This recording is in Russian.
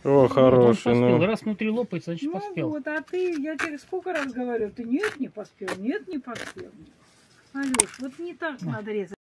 О, хороший, Он поспел. ну. Раз внутри лопается, значит Ну поспел. вот, а ты, я тебе сколько раз говорю, ты нет, не поспел, нет, не поспел. Алёш, вот не так надо резать.